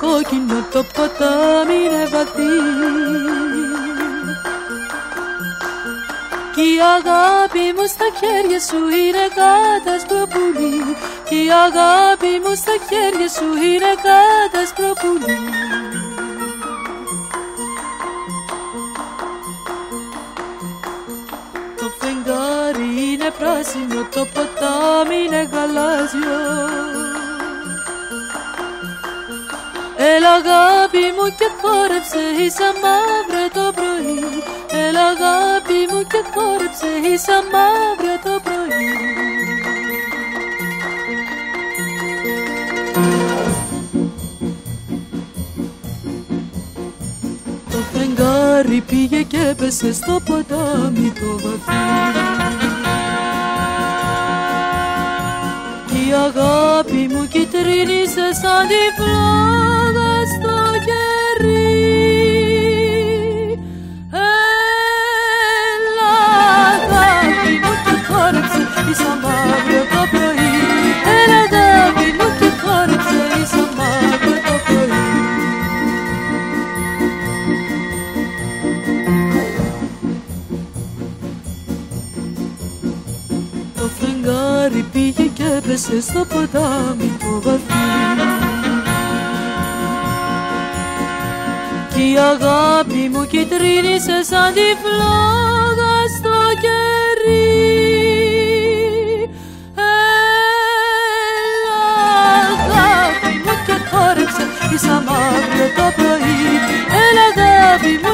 κόκκινο το ποτάμι είναι βαθύ κι η αγάπη μου στα χέρια σου είναι κάτασπρο πουλί κι η αγάπη μου στα χέρια σου είναι κάτασπρο πουλί. Το φεγγάρι είναι πράσινο, το ποτάμι είναι γαλάζιο. Έλα αγάπη μου και χόρεψε, ίσα μαύρα το πρωί. Έλα αγάπη μου και χόρεψε, ίσα μαύρα το πρωί. Το φεγγάρι πήγε και έπεσε στο ποτάμι το βαθύ κι η αγάπη μου κυτρίνησε σαν τη φλόγα στο κερί. Έλα αγάπη μου και χόρεψε, ίσα μαύρο το πρωί. Έλα αγάπη μου και χόρεψε, ίσα μαύρο το πρωί. Το φεγγάρι πήγε και έπεσε στο ποτάμι το βαθύ κι η αγάπη μου κυτρίνησε σαν τη φλόγα στο κερί. Έλα αγάπη μου και χόρεψε, ίσα μαύρο το πρωί. Έλα αγάπη μου